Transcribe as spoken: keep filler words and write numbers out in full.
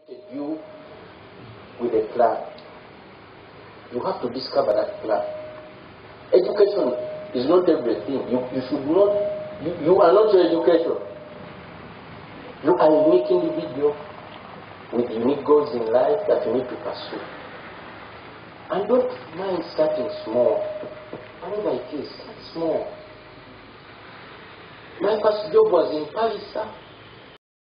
You with a plan. You have to discover that plan. Education is not everything. You, you should not, you, you are not your education. You are a unique individual with unique goals in life that you need to pursue. And don't mind starting small. Whatever it is, start small. My first job was in Paris, sir.